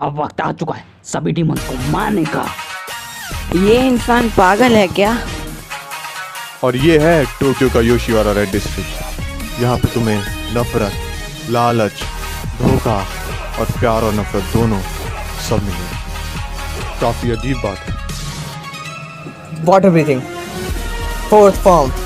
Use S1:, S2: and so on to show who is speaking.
S1: अब वक्त आ चुका है सभी डीमंस को मारने का।
S2: ये इंसान पागल है क्या?
S3: और ये है टोक्यो का योशिवारा रेड डिस्ट्रिक्ट। यहाँ पे तुम्हें नफरत, लालच, धोखा और प्यार और नफरत दोनों सब मिलेगा। काफी अजीब बात है।
S4: Water breathing, fourth form,